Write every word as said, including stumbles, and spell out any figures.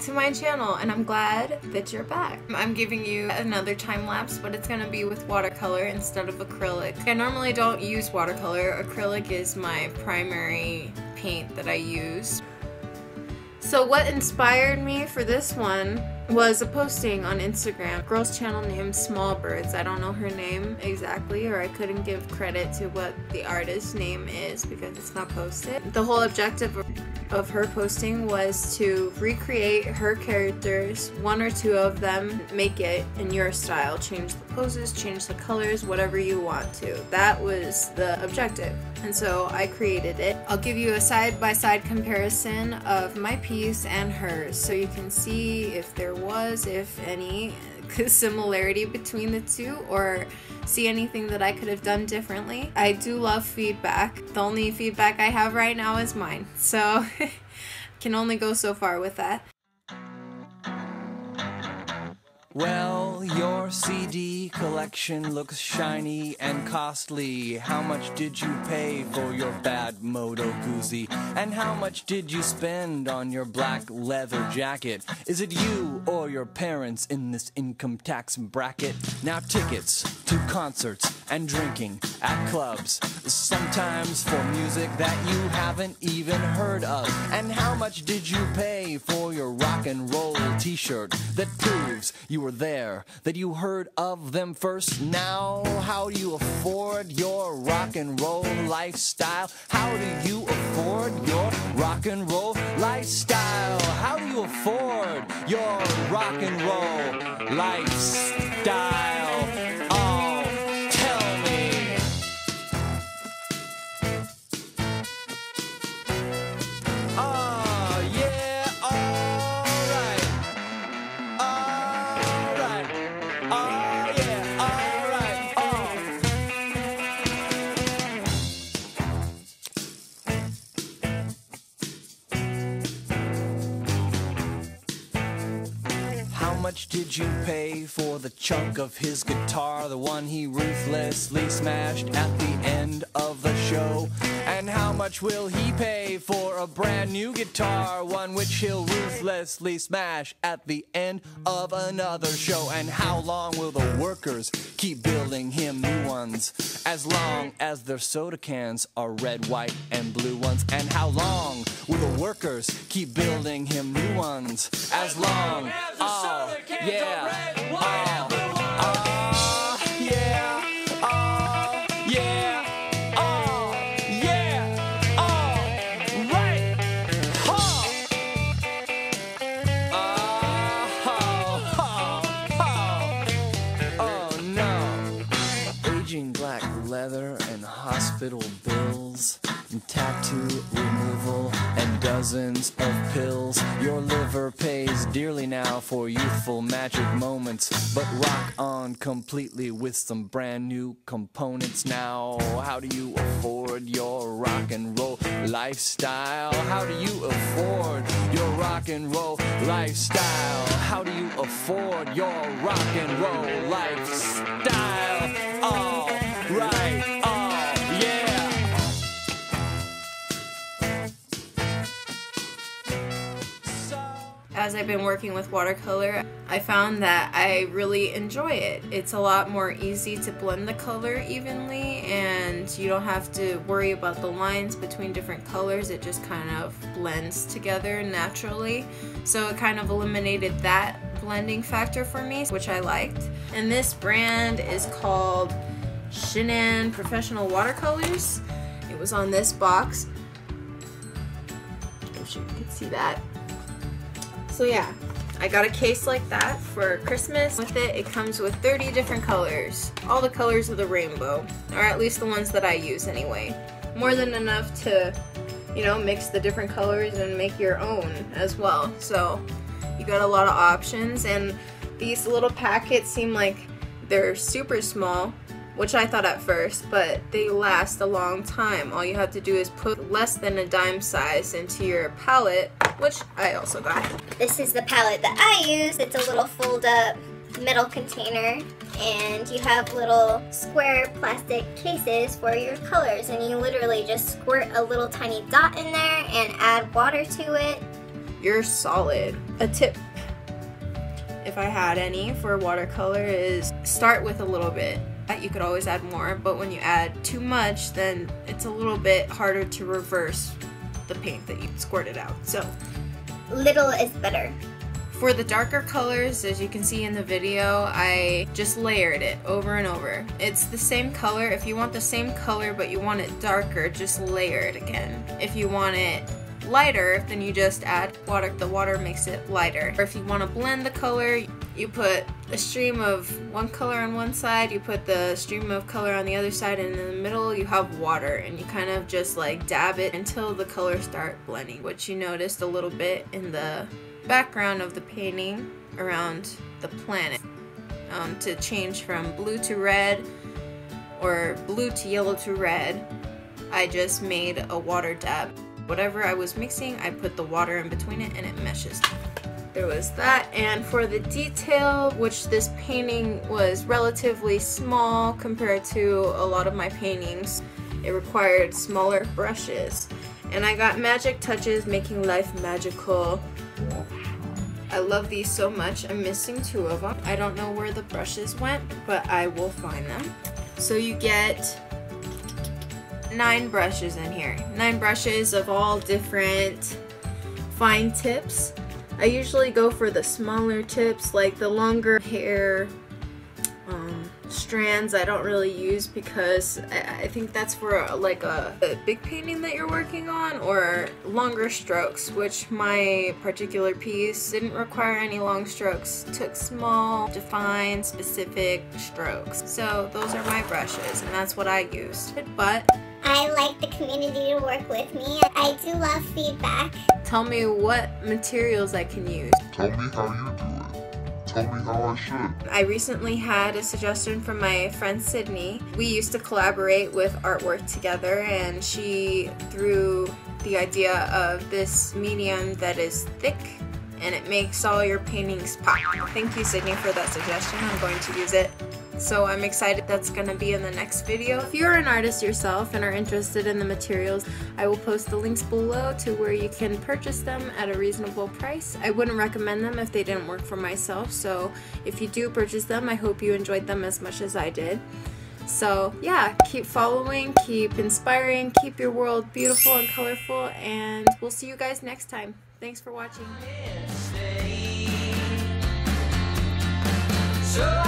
to my channel, and I'm glad that you're back. I'm giving you another time lapse, but it's gonna be with watercolor instead of acrylic. I normally don't use watercolor. Acrylic is my primary paint that I use. So what inspired me for this one was a posting on Instagram. A girl's channel named Small Birds. I don't know her name exactly, or I couldn't give credit to what the artist's name is because it's not posted. The whole objective of her posting was to recreate her characters, one or two of them, make it in your style. Change the poses, change the colors, whatever you want to. That was the objective. And so I created it. I'll give you a side-by-side comparison of my piece and hers so you can see if there was, if any, similarity between the two, or see anything that I could have done differently. I do love feedback. The only feedback I have right now is mine, so can only go so far with that. Well, your C D collection looks shiny and costly. How much did you pay for your bad Moto Guzzi? And how much did you spend on your black leather jacket? Is it you or your parents in this income tax bracket? Now tickets to concerts and drinking at clubs, sometimes for music that you haven't even heard of. And how much did you pay for your rock and roll t-shirt that proves you were there, that you heard of them first? Now, how do you afford your rock and roll lifestyle? How do you afford your rock and roll lifestyle? How do you afford your rock and roll lifestyle? Oh, tell me. Oh, yeah, all right. All right. Oh, yeah, all right. Oh. How much did you pay for the chunk of his guitar, the one he ruthlessly smashed at the end of the show? And how much will he pay for a brand new guitar, one which he'll ruthlessly smash at the end of another show? And how long will the workers keep building him new ones, as long as their soda cans are red, white, and blue ones? And how long will the workers keep building him new ones, as long, oh, yeah, oh, oh, yeah, oh, yeah, oh, yeah, oh, right, huh, oh, oh, oh, oh, no, aging black leather and hospital bills, and tattoo removal and dozens of pills. Your liver pays dearly now for youthful magic moments, but rock on completely with some brand new components. Now, how do you afford your rock and roll lifestyle? How do you afford your rock and roll lifestyle? How do you afford your rock and roll lifestyle? All right, oh yeah. As I've been working with watercolor, I found that I really enjoy it. It's a lot more easy to blend the color evenly, and you don't have to worry about the lines between different colors. It just kind of blends together naturally. So it kind of eliminated that blending factor for me, which I liked. And this brand is called Shinhan Professional Watercolors. It was on this box. I'm sure you can see that. So yeah, I got a case like that for Christmas. With it, it comes with thirty different colors. All the colors of the rainbow, or at least the ones that I use anyway. More than enough to, you know, mix the different colors and make your own as well. So you got a lot of options, and these little packets seem like they're super small, which I thought at first, but they last a long time. All you have to do is put less than a dime size into your palette, which I also got. This is the palette that I use. It's a little fold-up metal container, and you have little square plastic cases for your colors, and you literally just squirt a little tiny dot in there and add water to it, you're solid. A tip, if I had any, for watercolor is start with a little bit. You could always add more, but when you add too much, then it's a little bit harder to reverse the paint that you squirted out. So little is better. For the darker colors, as you can see in the video, I just layered it over and over. It's the same color. If you want the same color but you want it darker, just layer it again. If you want it lighter, then you just add water. The water makes it lighter. Or if you want to blend the color, you put a stream of one color on one side, you put the stream of color on the other side, and in the middle you have water, and you kind of just like dab it until the colors start blending, which you noticed a little bit in the background of the painting around the planet. Um, to change from blue to red or blue to yellow to red, I just made a water dab. Whatever I was mixing, I put the water in between it and it meshes. There was that, and for the detail, which this painting was relatively small compared to a lot of my paintings, it required smaller brushes. And I got Magic Touches Making Life Magical. I love these so much. I'm missing two of them. I don't know where the brushes went, but I will find them. So you get nine brushes in here. Nine brushes of all different fine tips. I usually go for the smaller tips, like the longer hair um, strands I don't really use, because I, I think that's for a, like a, a big painting that you're working on, or longer strokes, which my particular piece didn't require any long strokes. It took small, defined, specific strokes. So those are my brushes, and that's what I used. But I like the community to work with me. I do love feedback. Tell me what materials I can use. Tell me how you do it. Tell me how I should. I recently had a suggestion from my friend Sydney. We used to collaborate with artwork together, and she threw the idea of this medium that is thick and it makes all your paintings pop. Thank you, Sydney, for that suggestion. I'm going to use it. So I'm excited that's going to be in the next video. If you're an artist yourself and are interested in the materials, I will post the links below to where you can purchase them at a reasonable price. I wouldn't recommend them if they didn't work for myself, so if you do purchase them, I hope you enjoyed them as much as I did. So yeah, keep following, keep inspiring, keep your world beautiful and colorful, and we'll see you guys next time. Thanks for watching. So